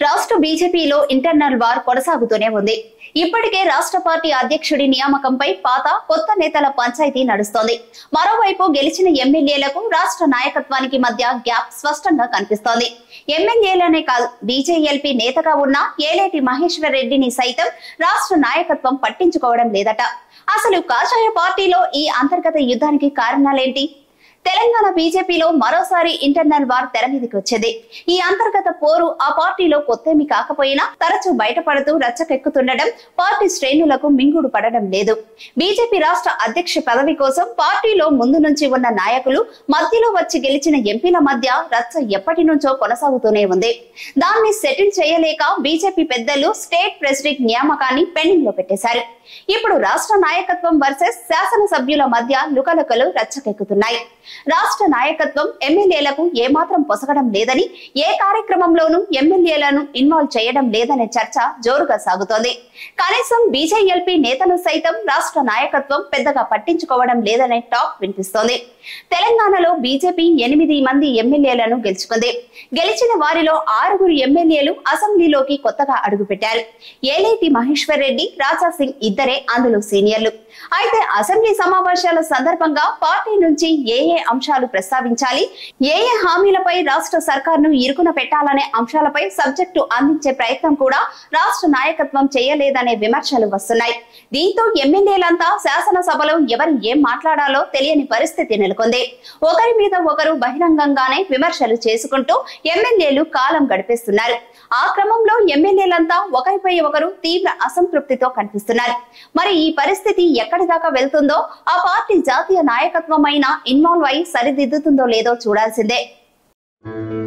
రాష్ట్ర బీజేపీలో internal war కొనసాగుతూనే ఉంది. ఇప్పటికే రాష్ట్ర పార్టీ అధ్యక్షుడి నియామకంపై పాత కొత్త నేతల పంచాయతీ నడుస్తోంది. మరోవైపు గెలిచిన ఎమ్మెల్యేలకు రాష్ట్ర నాయకత్వానికి మధ్య గ్యాప్ స్పష్టంగా కనిపిస్తోంది. ఎమ్మెల్యేలనే కాదు, బీజేఎల్పీ నేతగా ఉన్న ఏలేటి మహేశ్వర్ రెడ్డిని సైతం రాష్ట్ర నాయకత్వం పట్టించుకోవడం లేదట. అసలు కాషాయ పార్టీలో ఈ అంతర్గత యుద్ధానికి కారణాలేంటి? తెలంగాణ బీజేపీలో మరోసారి ఇంటర్నల్ వార్ తెర మీదకి వచ్చింది. ఈ అంతర్గత పోరు ఆ పార్టీలో కొత్తేమి కాకపోయినా తరచూ బయటపడుతూ రచ్చకెక్కుతుండడం పార్టీ శ్రేణులకు మింగుడు పడడం లేదు. బీజేపీ రాష్ట్ర అధ్యక్ష పదవి కోసం పార్టీలో ముందు నుంచి ఉన్న నాయకులు మధ్యలో వచ్చి గెలిచిన ఎంపీల మధ్య రచ్చ ఎప్పటి నుంచో కొనసాగుతూనే ఉంది. దాన్ని సెటిల్ చేయలేక బీజేపీ పెద్దలు స్టేట్ ప్రెసిడెంట్ నియామకాన్ని పెండింగ్ లో పెట్టేశారు. ఇప్పుడు రాష్ట్ర నాయకత్వం వర్సెస్ శాసనసభ్యుల మధ్య లుకలుకలు రచ్చకెక్కుతున్నాయి. రాష్ట్ర నాయకత్వం ఎమ్మెల్యేలకు ఏమాత్రం పొసగడం లేదని, ఏ కార్యక్రమంలోనూ ఎమ్మెల్యేలను ఇన్వాల్వ్ చేయడం లేదనే చర్చ జోరుగా సాగుతోంది. కనీసం బీజేఎల్పీ నేతలు సైతం రాష్ట్ర నాయకత్వం పెద్దగా పట్టించుకోవడం లేదనే టాక్ వినిపిస్తోంది. తెలంగాణలో బీజేపీ 8 మంది ఎమ్మెల్యేలను గెలుచుకుంది. గెలిచిన వారిలో 6 ఎమ్మెల్యేలు అసెంబ్లీలోకి కొత్తగా అడుగుపెట్టారు. ఏలేటి మహేశ్వర్ రెడ్డి, రాజా సింగ్ ఇద్దరే అందులో సీనియర్లు. అయితే అసెంబ్లీ సమావేశాల సందర్భంగా పార్టీ నుంచి ఏ అంశాలు ప్రస్తావించాలి, ఏ హామీలపై రాష్ట్ర సర్కార్ను ఇరుకున పెట్టాలనే అంశాలపై సబ్జెక్టు అందించే ప్రయత్నం కూడా రాష్ట్ర నాయకత్వం చేయలేదనే విమర్శలు వస్తున్నాయి. దీంతో ఎమ్మెల్యేలంతా శాసనసభలో ఎవరు ఏం మాట్లాడాలో తెలియని పరిస్థితి నెలకొంది. ఒకరి మీద ఒకరు బహిరంగంగానే విమర్శలు చేసుకుంటూ ఎమ్మెల్యేలు కాలం గడిపేస్తున్నారు. ఆ క్రమంలో ఎమ్మెల్యేలంతా ఒకరిపై ఒకరు తీవ్ర అసంతృప్తితో కనిపిస్తున్నారు. మరి ఈ పరిస్థితి ఎక్కడి దాకా వెళ్తుందో, ఆ పార్టీ జాతీయ నాయకత్వం అయినా ఇన్వాల్వ్ అయి సరిదిద్దుతుందో లేదో చూడాల్సిందే.